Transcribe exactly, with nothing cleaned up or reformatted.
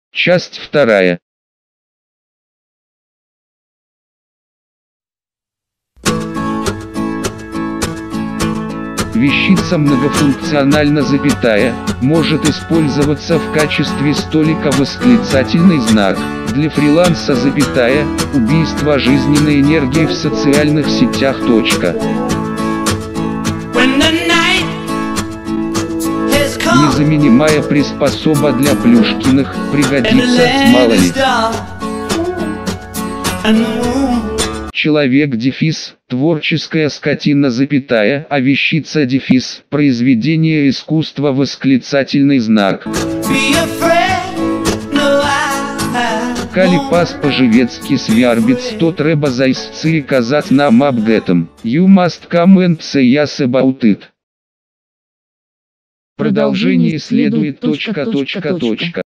Часть вторая. Вещица многофункциональна, запятая, может использоваться в качестве столика, восклицательный знак, для фриланса, запятая, убийство жизненной энергии в социальных сетях. Точка. Незаменимая приспособа для Плюшкиных, пригодится, мало ли. Человек дефис, творческая скотина, запятая, а вещица дефис, произведение искусства, восклицательный знак. Калипас по-живецки свярбиц, то треба зайсцы и казать нам об этом. You must come and say yes about it. Продолжение следует. Точка, точка, точка.